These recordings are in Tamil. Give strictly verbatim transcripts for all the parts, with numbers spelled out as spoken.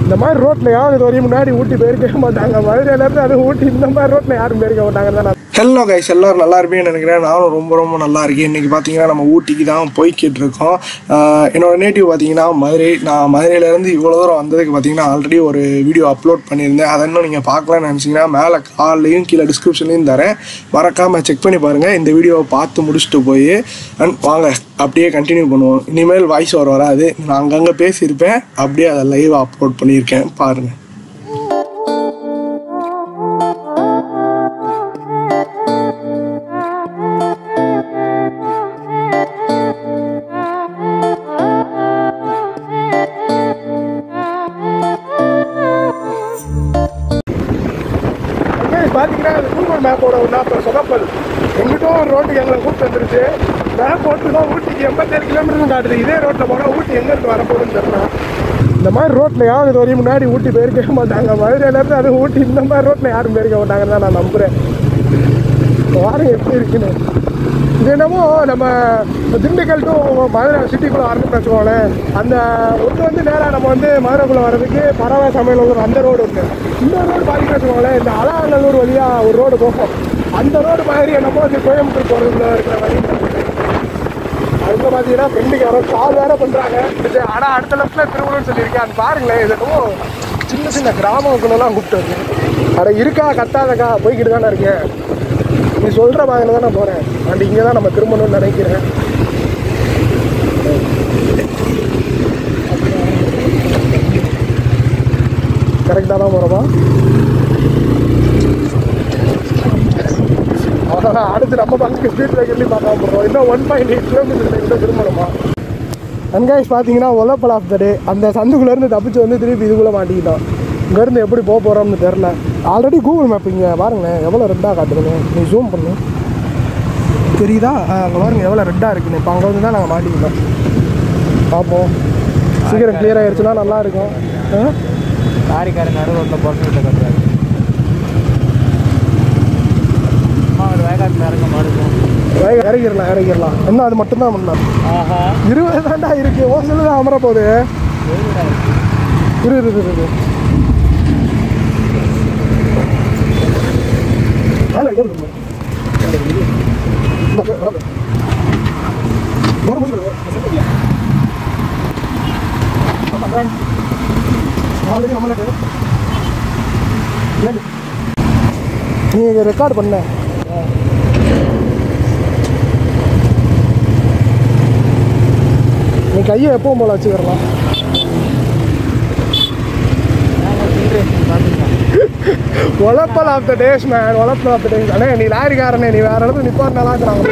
இந்த மாதிரி ரோட்டில் யாரும் இது வரையும் முன்னாடி ஊட்டி போயிருக்க மாட்டாங்க. மதுரையிலேருந்து அது ஊட்டி இந்த மாதிரி ரோட்டில் யாரும் போயிருக்க மாட்டாங்கன்னு தான். ஹலோ கைஸ், எல்லோரும் நல்லா இருப்பேன்னு நினைக்கிறேன். நானும் ரொம்ப ரொம்ப நல்லா இருக்கேன். இன்றைக்கி பார்த்தீங்கன்னா நம்ம ஊட்டிக்கு தான் போய்கிட்டு இருக்கோம். என்னோடய நேட்டிவ் பார்த்தீங்கன்னா மதுரை. நான் மதுரையிலேருந்து இவ்வளோ தூரம் வந்ததுக்கு பார்த்தீங்கன்னா ஆல்ரெடி ஒரு வீடியோ அப்லோட் பண்ணியிருந்தேன். அதை இன்னும் நீங்கள் பார்க்கலான்னு நினச்சிங்கன்னா மேலே கால்லையும் கீழே டிஸ்கிரிப்ஷன்லையும் தரேன், மறக்காமல் செக் பண்ணி பாருங்கள். இந்த வீடியோவை பார்த்து முடிச்சுட்டு போய் அண்ட் வாங்க அப்படியே கண்டினியூ பண்ணுவோம். இனிமேல் வாய்ஸ் ஓவர் வராது, நான் அங்கங்கே பேசியிருப்பேன், அப்படியே அதை லைவாக அப்லோட் பண்ணியிருக்கேன், பாருங்கள். பார்த்தீங்கன்னா அது கூகுள் மேப்போட ஒன்றா இப்போ சொதப்பல். எங்கிட்டும் ஒரு ரோட்டுக்கு எங்களை கூப்பிட்டு வந்துருச்சு. மேப் போட்டு தான் ஊட்டிக்கு எண்பத்தேழு கிலோமீட்டர் காட்டுது. இதே ரோட்டில் போனால் ஊட்டி எங்கேருந்து வரப்போகுதுன்னு தெரியல. இந்த மாதிரி ரோட்டில் யாரும் இது வரையும் முன்னாடி ஊட்டி போயிருக்க மாட்டாங்க. மதுரையிலேருந்து அது ஊட்டி இந்த மாதிரி ரோட்டில் யாரும் போயிருக்க மாட்டாங்கன்னு தான் நான் நம்புகிறேன். வாரம் எப்படி இருக்குன்னு. இது என்னமோ நம்ம திண்டுக்கல் டு மதுரை சிட்டிக்குள்ளே வரணும்னு வச்சுக்கோங்களேன். அந்த ஒன்று வந்து நேராக நம்ம வந்து மதுரைக்குள்ளே வர்றதுக்கு பறவை சமையல் அந்த ரோடு இருக்குது. இந்த ரோடு பார்த்தீங்கன்னு வச்சுக்கோங்களேன், இந்த அலாநல்லூர் வழியாக ஒரு ரோடு போகும். அந்த ரோடு மாதிரி என்னமோ வந்து கோயம்புத்தூர் போகிறதுக்குள்ள இருக்கிற வழி. அதுக்கு பார்த்தீங்கன்னா ஃப்ரெண்டுக்கு யாரோ கால் வேறு பண்ணுறாங்க. ஆனால் அடுத்த லெஃப்ட்டில் திருவள்ளூர்னு சொல்லியிருக்கேன். அது பாருங்களேன், இது என்னமோ சின்ன சின்ன கிராமங்களுக்கெல்லாம் கூப்பிட்டு வருது. அட இருக்கா கத்தாதக்கா போய்கிட்டு தானே இருக்கேன். நீ சொல்கிற மாதிரி தான் நான் போகிறேன். அண்ட் இங்கே தான் நம்ம திரும்பணும்னு நினைக்கிறேன். கரெக்டாக தான் போகிறோமா? அவ்வளோதான். அடுத்து நம்ம பஸ்ஸுக்கு ஸ்பீட் பிரேக்கர்லேயும் பார்க்காம போகிறோம். இன்னும் ஒன் பாயிண்ட் எயிட் கிலோமீட்டர் கிட்ட திரும்பணுமா? அன்காய்ஸ் பார்த்தீங்கன்னா ஒலப்பல் ஆஃப் த டே. அந்த சந்துக்குள்ளேருந்து தப்பிச்சு வந்து திருப்பி இதுக்குள்ளே மாட்டிக்கிட்டோம். இங்கேருந்து எப்படி போக போகிறோம்னு தெரில. ஆல்ரெடி கூகுள் மேப் இங்கே பாருங்களேன் எவ்வளோ ரெட்டாக காட்டுதுங்க. நீ ஜூம் பண்ணு, தெரியுதா? அங்கே பாருங்கள் எவ்வளோ ரெட்டாக இருக்குன்னு. இப்போ அங்கே வந்து தான் நாங்கள் மாட்டிக்கிட்டோம். பார்ப்போம், சீக்கிரம் கிளியர் ஆகிடுச்சுன்னா நல்லாயிருக்கும். லாரிக்காரன் நடு ரோட்டில் போட்டு கட்டுறாரு. வேகாட்டில் இறங்க மாட்டோம். வேக இறங்கிடலாம் இறங்கிடலாம் இன்னும் அது மட்டும்தான் பண்ணலாம். ஆஹா, இருபது தாண்டா இருக்கு. ஓ சொல்லு தான் அமர போகுது. இரு இரு இரு நீங்க ரெக்கார்ட் பண்ண நீ கையை எப்பவும் போல வச்சுக்கலாம். ஒலப்பல் ஆஃப் த டேஸ் மேன், ஒலப்பல் ஆஃப் த டேஸ். அண்ணே நீ லாரிக்காரனே, நீ வேற இடத்துல நிப்பாட்டு நல்லா இருக்கிறாங்க.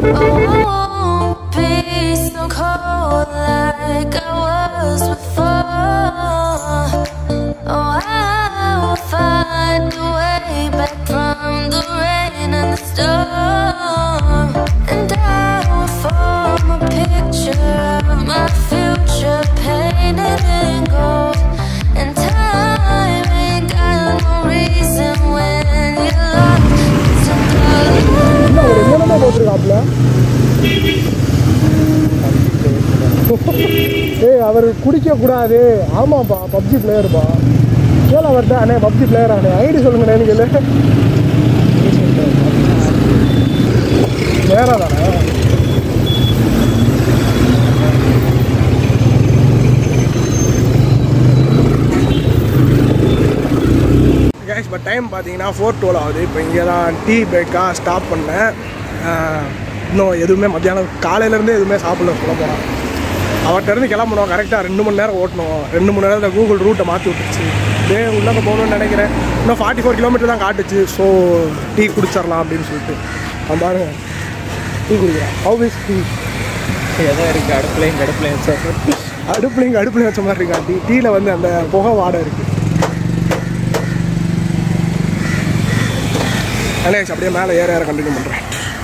ஏய் அவர் குடிக்க கூடாது. ஆமாப்பா பப்ஜி பிளேயர்ப்பா. கேள அவர்கிட்ட, அண்ணே பப்ஜி பிளேயர் ஆனே ஐடி சொல்லுங்கண்ணே. எனக்கு இல்லை வேற தானே. கைஸ் பட் டைம் பார்த்தீங்கன்னா ஃபோர் டுவெல் ஆகுது. இப்போ இங்கே தான் டீ பிரேக்காக ஸ்டாப் பண்ணேன். இன்னும் எதுவுமே மத்தியானம் காலையிலேருந்து எதுவுமே சாப்பிடல சொல்ல போகிறான். அவர்கிட்ட இருந்து கிளம்பணும். கரெக்டாக ரெண்டு மணி நேரம் ஓட்டணும். ரெண்டு மணி நேரத்தில் கூகுள் ரூட்டை மாற்றி விட்டுருச்சு. டே உள்ளே போகணுன்னு நினைக்கிறேன். இன்னும் ஃபார்ட்டி ஃபோர் கிலோமீட்டர் தான் காட்டுச்சு. ஸோ டீ குடிச்சிடலாம் அப்படின்னு சொல்லிட்டு நான் பாருங்க டீ குடிக்கிறேன். How is tea? எதோ இருக்குது அடுப்புலையும் அடுப்புலையும் வச்சா அடுப்புலையும் அடுப்புலையும் வச்ச மாதிரி இருக்கா டீ. டீயில் வந்து அந்த புகை வாடை இருக்குது. அலேஷ் அப்படியே மேலே ஏற ஏற கண்டினியூ பண்ணுறேன்.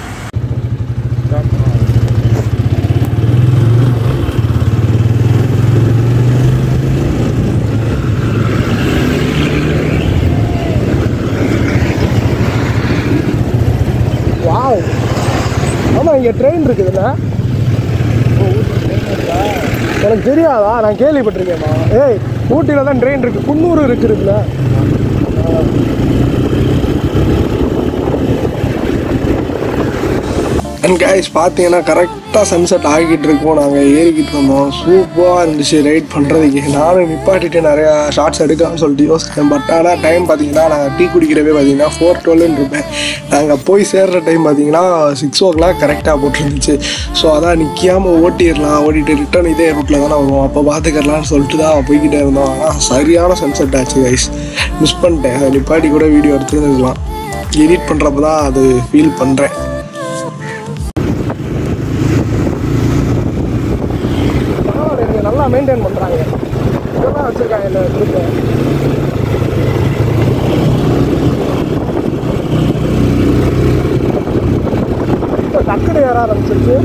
வாவ், ஆமாம் இங்கே ட்ரெயின் இருக்குதுல்ல. எனக்கு தெரியாதா? நான் கேள்விப்பட்டிருக்கேம்மா. ஏய் ஊட்டியில் தான் ட்ரெயின் இருக்குது, குன்னூர் இருக்குதுல்ல. அண்ட் கைஸ் பார்த்தீங்கன்னா கரெக்டாக சன்செட் ஆகிட்டு இருக்கோம். நாங்கள் ஏறிக்கிட்டு இருந்தோம், சூப்பராக இருந்துச்சு ரைட் பண்ணுறதுக்கு. நானும் நிப்பாட்டிட்டு நிறையா ஷார்ட்ஸ் எடுக்கலாம்னு சொல்லிட்டு யோசித்தேன். பட் ஆனால் டைம் பார்த்தீங்கன்னா நாங்கள் டீ குடிக்கிறவே பார்த்தீங்கன்னா ஃபோர் டுவெல்னு இருப்பேன். நாங்கள் போய் சேர்கிற டைம் பார்த்தீங்கன்னா சிக்ஸ் ஓ கிளாக் கரெக்டாக போட்டுருந்துச்சு. ஸோ அதான் நிற்காமல் ஓட்டிடலாம், ஓட்டிட்டு ரிட்டர்ன் இதே ரூட்டில் தானே வருவோம், அப்போ பார்த்துக்கலாம்னு சொல்லிட்டு தான் போய்கிட்டே இருந்தோம். ஆனால் சரியான சன்செட் ஆச்சு கைஸ், மிஸ் பண்ணிட்டேன். அதை நிப்பாட்டி கூட வீடியோ எடுத்துருந்துக்கலாம். எடிட் பண்ணுறப்ப தான் அது ஃபீல் பண்ணுறேன். நல்லா மெயின்டைன் பண்ணுறாங்க, இதெல்லாம் வச்சுருக்காங்க இந்த ட்ரிப்பை. இப்போ டக்குனு ஏற ஆரம்பிச்சிருச்சு.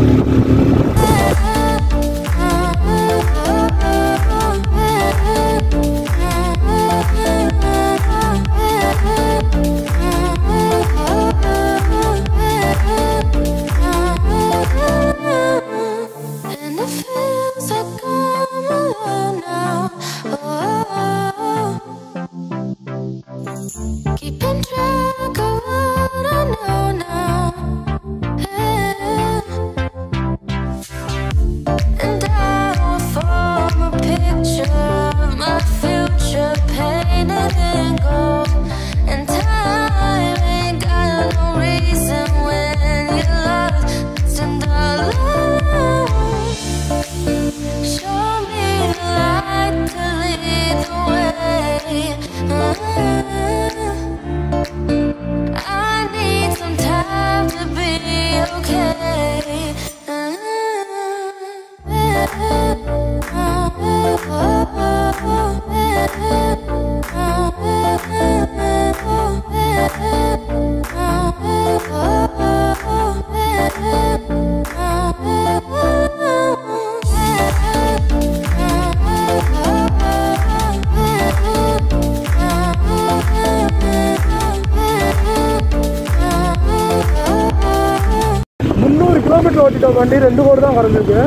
Keeping track of what I know now, and I will form a picture of my future painted in gold. And time ain't got no reason when you're lost and alone. Show me the light to lead the way. I need some time to be okay. முந்நூறு கிலோமீட்டர் ஓட்டிட்டோம், வண்டி ரெண்டு கோடு தான் குறைஞ்சிருக்கு.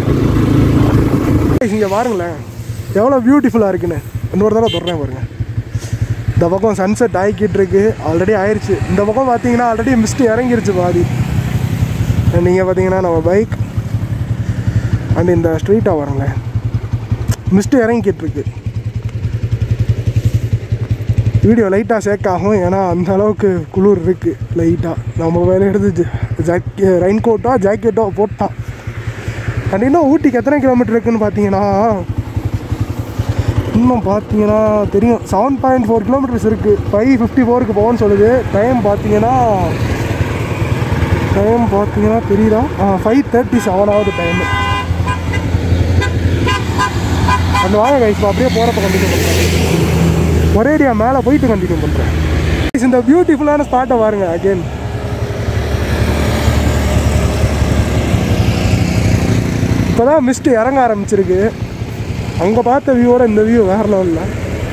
இங்கே பாருங்களேன் எவ்வளோ பியூட்டிஃபுல்லாக இருக்குன்னு. இன்னொரு தடவை தொடறேன் பாருங்கள். இந்த பக்கம் சன்செட் ஆகிக்கிட்டு இருக்கு, ஆல்ரெடி ஆயிடுச்சு. இந்த பக்கம் பார்த்தீங்கன்னா ஆல்ரெடி மிஸ்ட்டு இறங்கிருச்சு பாதி. நீங்கள் பார்த்தீங்கன்னா நம்ம பைக் அண்ட் இந்த ஸ்ட்ரீட்டாக பாருங்களேன், மிஸ்ட்டு இறங்கிக்கிட்டு இருக்கு. வீடியோ லைட்டாக சேக் ஆகும், ஏன்னா அந்த அளவுக்கு குளிர் இருக்குது லைட்டாக. நம்ம வேலை எடுத்து ஜாக்கெ ரெயின் கோட்டோ ஜாக்கெட்டோ போட்டான். அண்ட் இன்னும் ஊட்டிக்கு எத்தனை கிலோமீட்டர் இருக்குதுன்னு பார்த்தீங்கன்னா இன்னும் பார்த்தீங்கன்னா தெரியும், செவன் பாயிண்ட் ஃபோர் கிலோமீட்டர்ஸ் இருக்குது. ஃபைவ் ஃபிஃப்டி ஃபோருக்கு போகணும்னு சொல்லுது. டைம் பார்த்தீங்கன்னா டைம் பார்த்தீங்கன்னா தெரியுதா, ஃபைவ் தேர்ட்டி செவன் ஆகுது டைமு. அந்த வாங்க கைஸ், அப்படியே போகிறப்ப கண்டினியூ பண்ணுறேன். ஒரேடியா மேலே போயிட்டு கண்டினியூ பண்ணுறேன். இந்த பியூட்டிஃபுல்லான ஸ்பாட்டை பாருங்க. அகெயின் இப்போ தான் மிஸ்ட்டு இறங்க ஆரம்பிச்சிருக்கு. அங்கே பார்த்த வியூவோட இந்த வியூ வேறு லெவலில்.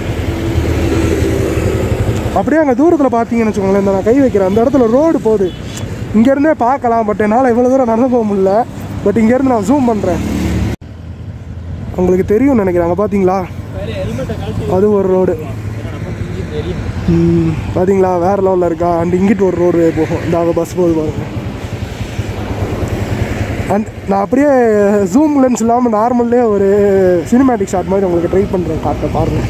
அப்படியே அங்கே தூரத்தில் பார்த்தீங்கன்னு வச்சுக்கோங்களேன், இந்த நான் கை வைக்கிறேன் அந்த இடத்துல ரோடு போகுது. இங்கேருந்தே பார்க்கலாம், பட் என்னால் இவ்வளோ தூரம் நடந்து போக முடியல. பட் இங்கேருந்து நான் ஜூம் பண்ணுறேன், உங்களுக்கு தெரியும்னு நினைக்கிறேன். அங்கே பார்த்தீங்களா, அது ஒரு ரோடு பார்த்தீங்களா, வேறு லெவலில் இருக்கா. அண்ட் இங்கிட்டு ஒரு ரோடு போகும், இந்த அங்கே பஸ் போகுது பாருங்க. அண்ட் நான் அப்படியே ஜூம் லென்ஸ் இல்லாமல் நார்மல்லே ஒரு சினிமேட்டிக் ஷாட் மாதிரி உங்களுக்கு ட்ரை பண்ணுறேன், காட்ட பாருங்கள்.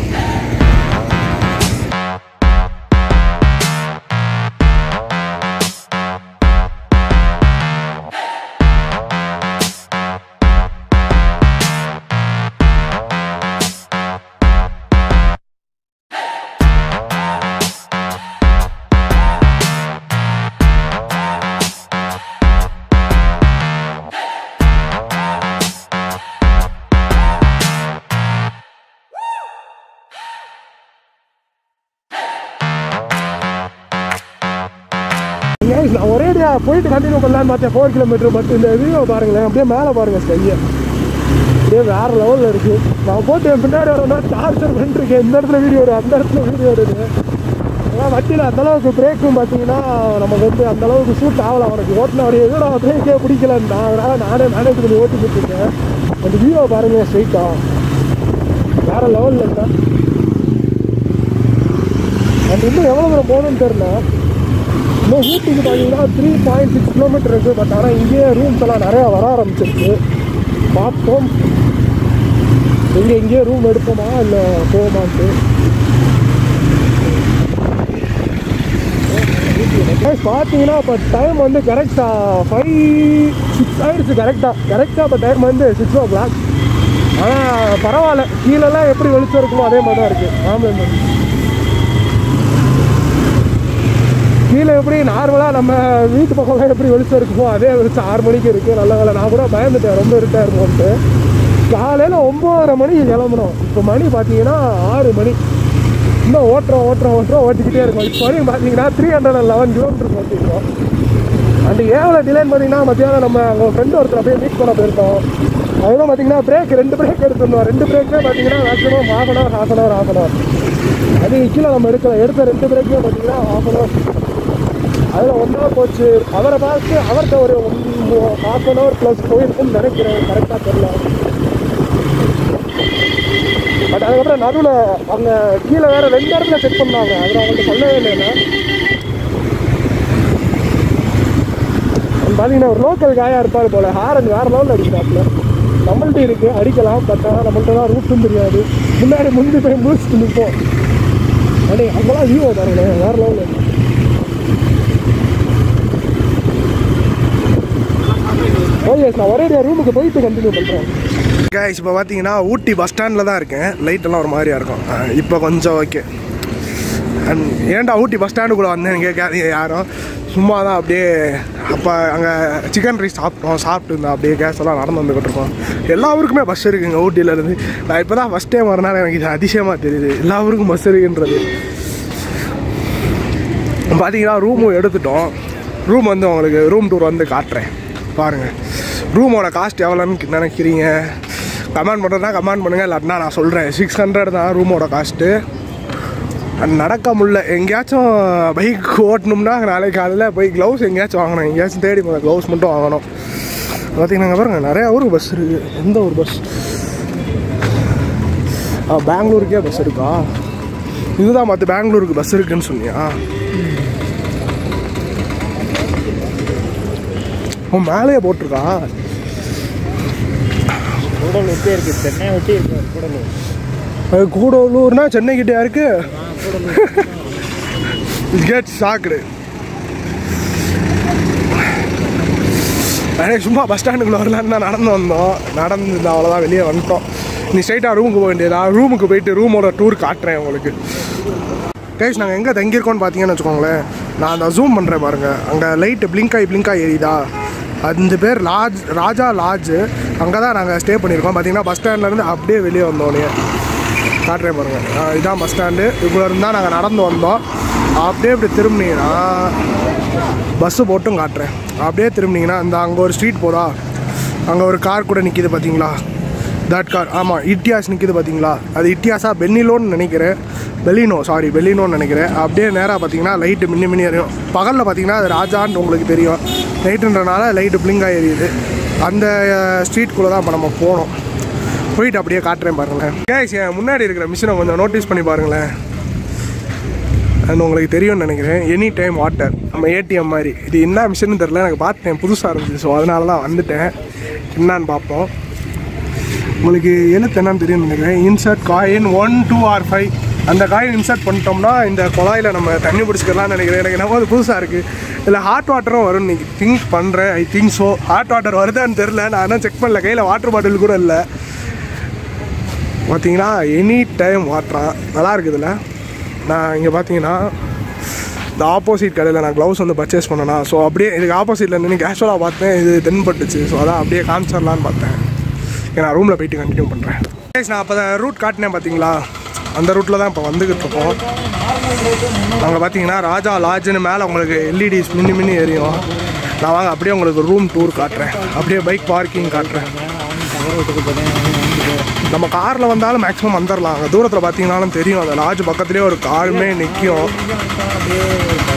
நான் ஒரேடியா போயிட்டு கண்டினியூ பண்ணலான்னு பார்த்தேன் ஃபோர் கிலோமீட்டர். பட் இந்த வியூவை பாருங்களேன், அப்படியே மேலே பாருங்கள் ஸ்கையை, அப்படியே வேறு லெவலில் இருக்குது. நான் போட்டு என் பின்னாடி வரணும்னா டார்ச்சர் பண்ணிட்டுருக்கேன். இந்த இடத்துல வீடியோ வருது, அந்த இடத்துல வீடியோ வருது. ஆனால் வண்டியில் அந்தளவுக்கு பிரேக்கும் பார்த்தீங்கன்னா நமக்கு வந்து அந்தளவுக்கு சூட் ஆகலை. அவனுக்கு ஓட்டின அப்படியே எதுவும் நான் பிரேக்கே பிடிக்கலன்னு நான் அதனால் நானே மேனேஜ் பண்ணி ஓட்டிக்கிட்டு இருக்கேன். அந்த வியூவை பாருங்கள் ஸ்ட்ரைட்டாக வேறு லெவலில் இருக்கா. அண்ட் இன்னும் எவ்வளோ தூரம் போகணுன்னு தெரில. இன்னும் ஊட்டிக்கு பார்த்தீங்கன்னா த்ரீ பாயிண்ட் சிக்ஸ் கிலோமீட்டர் இருக்குது. பட் ஆனால் இங்கேயே ரூம்ஸ் எல்லாம் நிறையா வர ஆரம்பிச்சிருக்கு. பார்ப்போம் இங்கே இங்கேயே ரூம் எடுப்போமா இல்லை போவோமான்ட்டு. பார்த்தீங்கன்னா இப்போ டைம் வந்து கரெக்டாக ஃபைவ் சிக்ஸ் ஆயிடுச்சு. கரெக்டாக கரெக்டாக இப்போ டைம் வந்து சிக்ஸ் ஓ கிளாக். ஆனால் பரவாயில்ல, கீழெல்லாம் எப்படி வெளிச்சம் இருக்குமோ அதே மாதிரி தான் இருக்குது. ஆமாம், கீழே எப்படி நார்மலாக நம்ம வீட்டு பக்கம்லாம் எப்படி வெளிச்சம் இருக்குமோ அதே வெளிச்சம் ஆறு மணிக்கு இருக்குது. நல்ல வேலை. நான் கூட பயந்துட்டேன் ரொம்ப இருட்டாக இருக்கும்ட்டு. காலையில் ஒம்பதரை மணிக்கு கிளம்புனோம். இப்போ மணி பார்த்தீங்கன்னா ஆறு மணி. இன்னும் ஓட்டுறோம் ஓட்டுறோம் ஓட்டுறோம் ஓட்டிக்கிட்டே இருக்கோம். இப்போ வரைக்கும் பார்த்தீங்கன்னா three hundred and eleven kilometre ஓட்டிருக்கோம். அண்ட் எவ்வளோ டிலேன்னு பார்த்தீங்கன்னா மத்தியானம் நம்ம அவங்க ஃப்ரெண்டு ஒருத்தர் அப்படியே மீட் பண்ண போயிருக்கோம். அதெல்லாம் பார்த்தீங்கன்னா பிரேக் ரெண்டு பிரேக் எடுத்துருந்தோம். ரெண்டு பிரேக்கே பார்த்தீங்கன்னா maximum half an hour half an hour half an hour அது கீழே நம்ம எடுக்கல. எடுத்த ரெண்டு பிரேக்கே பார்த்தீங்கன்னா ஹாஃப் அன் ஹவர். அதில் ஒன் ஹவர் போச்சு. அவரை பார்த்து அவர்கிட்ட ஒரு ஹாஃப் அன் ஹவர் ப்ளஸ் போயிருக்குன்னு நினைக்கிறேன். கரெக்டாக தெரியல. பட் அதுக்கப்புறம் நடுவில் அங்கே கீழே வேறு ரெண்டு இடத்துல செக் பண்ணாங்க. அதில் அவங்கள்ட்ட சொல்லவே இல்லைன்னா பார்த்தீங்கன்னா ஒரு லோக்கல் காயாக இருப்பார் போல். ஹாரன் வேறு லெவலில் அடிக்கிறாப்புல. நம்மள்ட்ட இருக்குது அடிக்கலாம். பட் ஆனால் நம்மள்ட்ட தான் ரூட்டும் தெரியாது. முன்னாடி முந்தி போய் முடிச்சுட்டு நிற்போம். அடே அங்கெல்லாம் வியூ பாருங்களேன், வேறு லெவலில். ஓகே, நான் ஒரே ரூமுக்கு போயிட்டு கண்டினியூ பண்ணுறேன். கைஸ் இப்போ பார்த்தீங்கன்னா ஊட்டி பஸ் ஸ்டாண்டில் தான் இருக்கேன். லைட்டெல்லாம் ஒரு மாதிரியாக இருக்கும். இப்போ கொஞ்சம் ஓகே. அண்ட் ஏன்டா ஊட்டி பஸ் ஸ்டாண்டுக்குள்ளே வந்தேன்னு கேட்காதீங்க யாரும். சும்மா தான் அப்படியே அப்போ அங்கே சிக்கன் ரைஸ் சாப்பிட்டோம். சாப்பிட்டு இருந்தோம் அப்படியே கேஸ் எல்லாம் நடந்து வந்துக்கிட்டு இருக்கோம். எல்லா ஊருக்குமே பஸ் இருக்குங்க ஊட்டியிலேருந்து. நான் இப்போ தான் ஃபஸ்ட் டைம் வரனால எனக்கு இது அதிசயமாக தெரியுது. எல்லா ஊருக்கும் பஸ் இருக்குன்றது. பார்த்தீங்கன்னா ரூமும் எடுத்துட்டோம். ரூம் வந்து உங்களுக்கு ரூம் டூர் வந்து காட்டுறேன் பாருங்கள். ரூமோட காஸ்ட் எவ்வளோன்னு நினைக்கிறீங்க? கமெண்ட் பண்ணுறதுனா கமெண்ட் பண்ணுங்கள். இல்லாட்டினா நான் சொல்கிறேன். சிக்ஸ் ஹண்ட்ரட் தான் ரூமோட காஸ்ட்டு. நடக்க முடியல. எங்கேயாச்சும் பைக் ஓட்டணும்னா நாளைக்கு காலையில் போய் க்ளவுஸ் எங்கேயாச்சும் வாங்கணும். எங்கேயாச்சும் தேடி போகிற க்ளவுஸ் மட்டும் வாங்கணும். பார்த்தீங்கன்னா பாருங்கள் நிறையா ஊருக்கு பஸ் இருக்குது. எந்த ஒரு பஸ்? பெங்களூருக்கே பஸ் இருக்கா? இதுதான் பார்த்து பெங்களூருக்கு பஸ் இருக்குன்னு சொன்னியா? உன் மேலேயே போட்டிருக்கா? கூடலூர்க்கே இருக்குது. சென்னை ஒட்டி இருக்கு கூடலூர். அது கூடலூர்னா சென்னைக்கிட்டே இருக்கு. கேட் சாக்குடு. எனக்கு சும்மா பஸ் ஸ்டாண்டுக்குள்ளே வரலான்னு தான் நடந்து வந்தோம். நடந்து அவ்வளோதான் வெளியே வந்துட்டோம். நீ ஸ்ட்ரைட்டாக ரூமுக்கு போக வேண்டியதா? ரூமுக்கு போயிட்டு ரூமோட டூர் காட்டுறேன் உங்களுக்கு. கைஸ் நாங்கள் எங்கே தங்கியிருக்கோன்னு பார்த்தீங்கன்னு வச்சுக்கோங்களேன். நான் அந்த ஜூம் பண்ணுறேன் பாருங்கள். அங்கே லைட்டு பிளிங்காய் பிளிங்காய் எரியுதா? அந்த பேர் லாட்ஜ், ராஜா லாட்ஜு. அங்கே தான் நாங்கள் ஸ்டே பண்ணியிருக்கோம். பார்த்தீங்கன்னா பஸ் ஸ்டாண்ட்லேருந்து அப்படியே வெளியே வந்தோடனே காட்டுறேன் பாருங்கள். இதுதான் பஸ் ஸ்டாண்டு. இவ்வளோ இருந்தால் நாங்கள் நடந்து வந்தோம். அப்படியே இப்படி திரும்பினீங்கன்னா பஸ்ஸு போட்டும் காட்டுறேன். அப்படியே திரும்பினீங்கன்னா இந்த அங்கே ஒரு ஸ்ட்ரீட் போதா, அங்கே ஒரு கார் கூட நிற்கிது பார்த்தீங்களா? தட் கார், ஆமாம் இட்டியாஸ் நிற்கிது பார்த்தீங்களா? அது இட்டியாஸா பெல்லினோன்னு நினைக்கிறேன். பெலினோ சாரி பெலினோன்னு நினைக்கிறேன். அப்படியே நேராக பார்த்தீங்கன்னா லைட்டு மின்னி மின்னி எரியும். பகலில் பார்த்தீங்கன்னா அது ராஜான்னு உங்களுக்கு தெரியும். நைட்டுன்றனால லைட்டு பிளிங்காக எரியுது. அந்த ஸ்ட்ரீட்குள்ளே தான் இப்போ நம்ம போனோம். போயிட்டு அப்படியே காட்டுறேன் பாருங்களேன். கேஸ் என் முன்னாடி இருக்கிற மிஷினை கொஞ்சம் நோட்டீஸ் பண்ணி பாருங்களேன். அது உங்களுக்கு தெரியும்னு நினைக்கிறேன். எனி டைம் வாட்டர், நம்ம ஏடிஎம் மாதிரி. இது என்ன மிஷின்னு தெரில, எனக்கு பார்த்தேன் புதுசாக இருந்துச்சு. ஸோ அதனால தான் வந்துட்டேன். என்னான்னு பார்ப்போம். உங்களுக்கு எழுத்து என்னன்னு தெரியும்னு நினைக்கிறேன். Insert coin one two or five. அந்த காயின் இன்சர்ட் பண்ணிட்டோம்னா இந்த குழாயில் நம்ம தண்ணி பிடிச்சிக்கலாம்னு நினைக்கிறேன். எனக்கு என்ன அது புதுசாக இருக்குது. இதில் ஹாட் வாட்டரும் வரும்னு நீங்கள் திங்க் பண்ணுறேன். I think so. Hot water வருதான்னு தெரில, நான் ஆனால் செக் பண்ணல. கையில் வாட்டர் பாட்டில் கூட இல்லை. பார்த்தீங்கன்னா எனி டைம் வாட்டரா நல்லா இருக்குதுல்ல. நான் இங்கே பார்த்தீங்கன்னா இந்த ஆப்போசிட் கடையில் நான் க்ளவுஸ் வந்து பர்ச்சேஸ் பண்ணேன்னா, ஸோ அப்படியே இதுக்கு ஆப்போசிட்டில் இருந்து கேஷுவலாக பார்த்தேன். இது தென்பட்டுச்சு. ஸோ அதான் அப்படியே காமிச்சிடலான்னு பார்த்தேன். நான் ரூமில் போயிட்டு கண்டினியூ பண்ணுறேன். நான் அப்போ தான் ரூட் காட்டினேன் பார்த்தீங்களா? அந்த ரூட்டில் தான் இப்போ வந்துக்கிட்டு இருக்கோம். அங்கே பார்த்தீங்கன்னா ராஜா லாட்ஜுன்னு மேலே உங்களுக்கு எல்இடிஸ் மின்னி மின்னி எரியும். நான் வாங்க அப்படியே உங்களுக்கு ரூம் டூர் காட்டுறேன். அப்படியே பைக் பார்க்கிங் காட்டுறேன். நம்ம காரில் வந்தாலும் மேக்ஸிமம் வந்துடலாம். அங்கே தூரத்தில் பார்த்தீங்கன்னாலும் தெரியும். அந்த லாட்ஜ் பக்கத்துலேயே ஒரு காருமே நிற்கும்.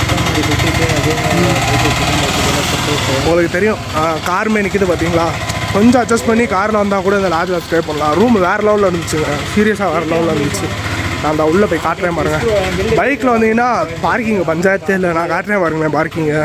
உங்களுக்கு தெரியும் காருமே நிற்கிது பார்த்தீங்களா? கொஞ்சம் அட்ஜஸ்ட் பண்ணி காரில் வந்தால் கூட இந்த லாட்ஜில் ஸ்டே பண்ணலாம். ரூம் வேறு லெவலில் இருந்துச்சுங்க, சீரியஸாக வேறு லெவலில் இருந்துச்சு. நான் அந்த உள்ளே போய் காட்டுறேன் பாருங்க. பைக்கில் வந்தீங்கன்னா பார்க்கிங் பஞ்சாயத்து இல்லை, நான் காட்டுறேன் பாருங்களேன் பார்க்கிங்கு.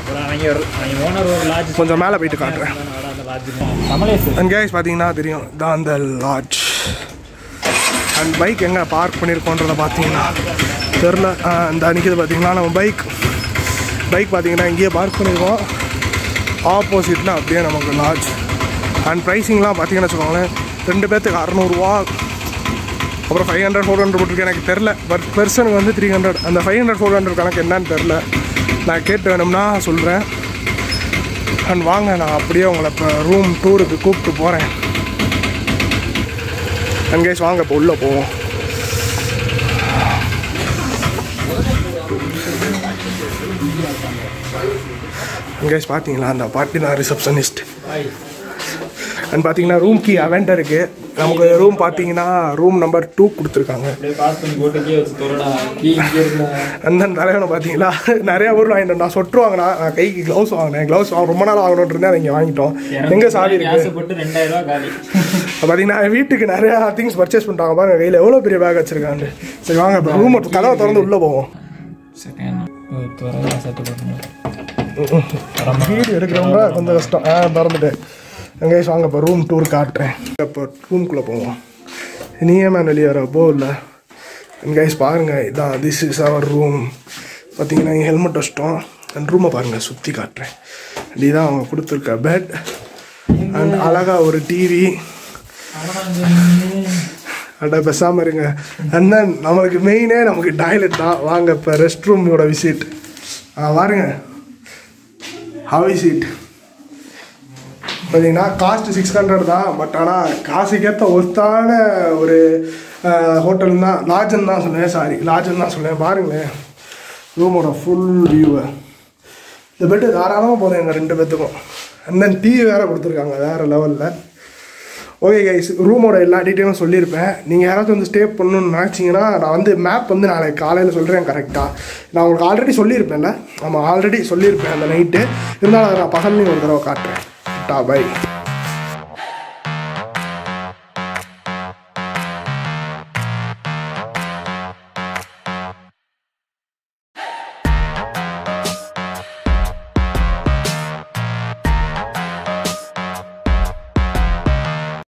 கொஞ்சம் மேலே போயிட்டு காட்டுறேன். அண்ட் கேஸ் பார்த்தீங்கன்னா தெரியும் தான் அந்த லாட்ஜ். அண்ட் பைக் எங்கே பார்க் பண்ணியிருக்கோன்றதை பார்த்தீங்கன்னா தெரில. இந்த அன்றைக்கி பார்த்தீங்கன்னா நம்ம பைக் பைக் பார்த்தீங்கன்னா இங்கேயே பார்க் பண்ணியிருக்கோம். ஆப்போசிட்டில் அப்படியே நமக்கு லாட்ஜ். அண்ட் ப்ரைஸிங்லாம் பார்த்தீங்கன்னு வச்சுக்கோங்களேன், ரெண்டு பேர்த்துக்கு அறநூறுவா, அப்புறம் ஃபைவ் ஹண்ட்ரட் ஃபோர் ஹண்ட்ரட் போட்டுருக்கு. எனக்கு தெரில, பட் பெர்சனுக்கு வந்து த்ரீ ஹண்ட்ரட். அந்த ஃபைவ் ஹண்ட்ரட் ஃபோர் ஹண்ட்ரட் கணக்கு என்னன்னு தெரில, நான் கேட்டு வேணும்னா சொல்கிறேன். அண்ட் வாங்க, நான் அப்படியே உங்களை இப்போ ரூம் டூருக்கு கூப்பிட்டு போகிறேன். அண்ட் கேஸ் வாங்க இப்போ உள்ளே போவோம். கேஸ் பார்த்தீங்களா அந்த பாட்டி தான் ரிசப்ஷனிஸ்ட். அண்ட் பார்த்தீங்கன்னா ரூம் கீ அவென்ட் இருக்குது. நமக்கு ரூம் பார்த்தீங்கன்னா ரூம் நம்பர் டூ கொடுத்துருக்காங்க. அந்த தலைவனை பார்த்தீங்களா நிறையா ஊரில் வாங்கிட்டோம். நான் சொட்டு வாங்கினா, நான் கைக்கு க்ளவுஸ் வாங்கினேன். க்ளவுஸ் வாங்க ரொம்ப நாள் வாங்கணும்னு இருந்தேன், அதை இங்கே வாங்கிட்டோம். எங்கே சாவி இருக்குது பார்த்தீங்கன்னா வீட்டுக்கு நிறையா திங்ஸ் பர்ச்சேஸ் பண்ணிட்டாங்க பாருங்க. கையில் எவ்வளோ பெரிய பேக் வச்சுருக்காங்க. சரி வாங்க இப்போ ரூம் கதவை திறந்து உள்ளே போவோம். வீடு எடுக்கிறவங்க கொஞ்சம் கஷ்டம். ஆ திறந்துட்டு எங்கே வாங்க இப்போ ரூம் டூர் காட்டுறேன். இப்போ ரூம்குள்ளே போவோம். நீயே மேன் வெளியே வர போ இல்லை. கைஸ் பாருங்கள், இதான் திஸ் இஸ் அவர் ரூம். பார்த்தீங்கன்னா ஹெல்மெட் வச்சிட்டோம். அண்ட் ரூமை பாருங்கள், சுற்றி காட்டுறேன். இதுதான் அவங்க கொடுத்துருக்க பெட். அண்ட் அழகாக ஒரு டிவி. அட பேசாமல் இருங்க. அண்ட் தென் நம்மளுக்கு மெயினே நமக்கு டாய்லெட் தான். வாங்க இப்போ ரெஸ்ட் ரூமோட விசிட். ஆ பாருங்க, ஹாவி சீட் பார்த்தீங்கன்னா காஸ்ட் சிக்ஸ் ஹண்ட்ரட் தான். பட் ஆனால் காசுக்கேற்ற ஒருத்தான ஒரு ஹோட்டல் தான், லாட்ஜன் தான் சொல்லுவேன். சாரி லாட்ஜன் தான் சொல்லுவேன். பாருங்களேன் ரூமோட ஃபுல் வியூவை. இந்த பெட்டு தாராளமாக போதும் எங்கள் ரெண்டு பேர்த்துக்கும். அண்ட் தென் டிவி வேறு கொடுத்துருக்காங்க வேறு லெவலில். ஓகே கைஸ், ரூமோட எல்லா டீட்டெயிலும் சொல்லியிருப்பேன். நீங்கள் யாராச்சும் வந்து ஸ்டே பண்ணணுன்னு நினச்சிங்கன்னா நான் வந்து மேப் வந்து நாளைக்கு காலையில் சொல்கிறேன் கரெக்டாக. நான் உங்களுக்கு ஆல்ரெடி சொல்லியிருப்பேன்ல, ஆமாம் ஆல்ரெடி சொல்லியிருப்பேன் அந்த நைட்டு. இருந்தாலும் அதை நான் பகல்லையும் ஒரு தடவை காட்டுறேன். டா பை.